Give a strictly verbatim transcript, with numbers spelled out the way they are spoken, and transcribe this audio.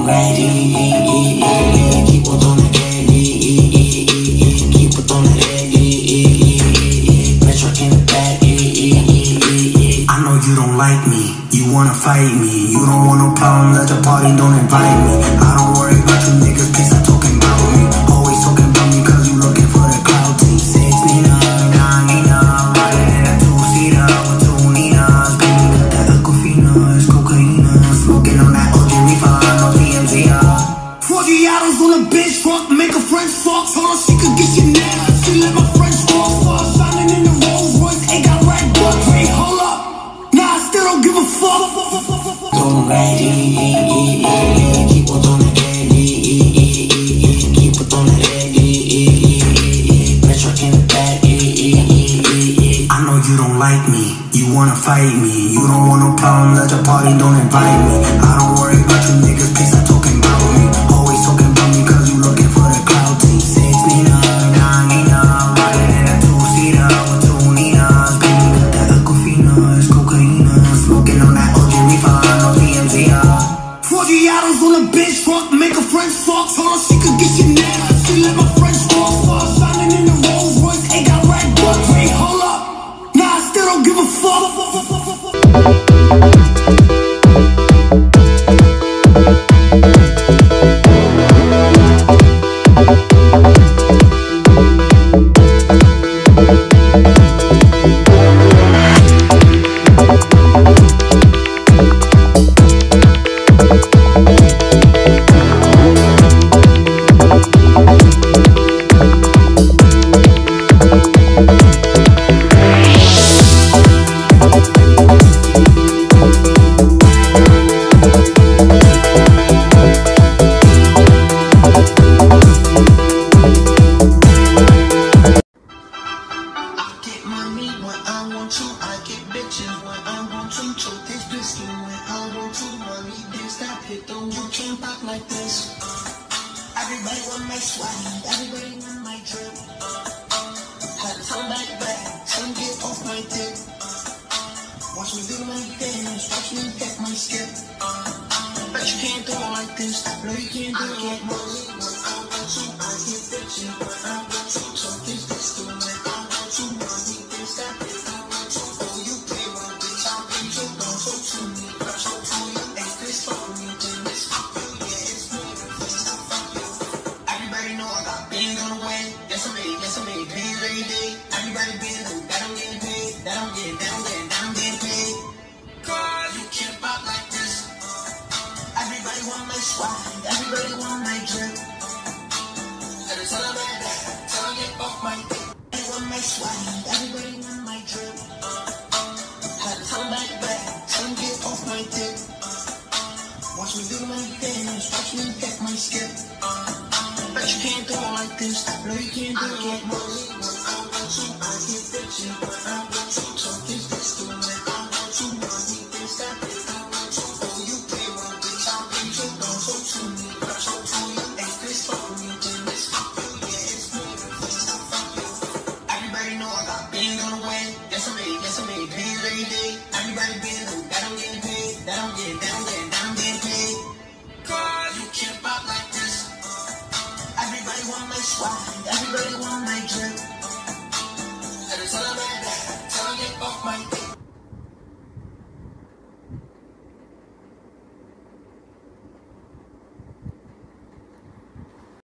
on that, yeah, yeah, yeah, yeah. Keep on on that, yeah, yeah, yeah, yeah. Keep on on that, yeah, yeah, yeah, yeah. Metro in the back, yeah, yeah, yeah, yeah. I know you don't like me, you wanna fight me. You don't want no problem, let the party, don't invite me. I don't worry about you niggas, please stop talking about me. Always talking about me cause you looking for the clout team. Six Nina, nine Nina, riding in a two-seater with two Ninas. Baby got that Aquafina, it's cocaine. Smoking on that O G Reefer, no T M Z. forty hours on a bitch fuck, make a French fuck. Told her she could get your name, she let my French fuck. Saw her shining in the Rolls Royce, ain't got red butt. Wait, hold up, nah, I still don't give a fuck. Don't ride, yeah, yeah, yeah, yeah. Keep on on that, yeah, yeah, yeah, yeah, yeah. Keep on on that, yeah, yeah, yeah, yeah, yeah. Metro in the back, yeah, yeah, yeah, yeah, yeah. I know you don't like me, you wanna fight me. You don't want no problem, let the party, don't invite me. I don't worry about you niggas, please stop talking about me. Always talking about me cause you looking for the clout team. Six Nina, nine Nina, riding in a two-seater with two Ninas. Baby got that Aquafina, it's cocaine. Smoking on that O G Reefer, no T M Z. forty hours on a bitch fuck, make a French fuck. Told her she could get your name, she let my French fuck. Saw her shining in the Rolls Royce, ain't got red butt. Wait, hold up, nah, I still don't give a fuck. Everybody want my swag, everybody want my drip. Had to turn back back, turn get off my dick. Watch me do my dance, watch me get my skip. Bet you can't do it like this, no you can't do it like money. When I want you, I get bitchin'. When I want you, talk this bitch to me. When I want you, money, then stop it. I want you, oh you pay my bitch, I pay you, don't show to me. I show to you, ain't this for me, then this for you, yeah, it's me, the face to fuck you. Everybody know I got bands on the way. Yes, I made, yes, I made bands every day. Everybody bands, and that I'm getting paid. That I'm getting, that I'm getting, that I'm getting paid. Girl, you can't pop like this. Everybody want my swag, everybody want my drip. And tell them that, tell them get off my dick. Everybody want my swag, everybody want my drip. Had to turn back back, tell them get off my dick. Watch me do my dance, watch me get my skip. Bet you can't do it like this, no you can't do it like money. When I want you, I get bitchin'. When I want you, talk this bitch to me. When I want you, money, then stop it. I want you, oh you pay my bitch, I pay you, don't show to me. I show to you, ain't this for me, then this for you, yeah, it's me, the face to fuck you. Everybody know I got bands on the way. Yes I made, yes I made bands every day. Everybody bands, and that I'm getting paid. That I'm getting, that I'm getting, that I'm getting paid. Girl, you can't pop like this. Everybody want my swag, everybody want my drip.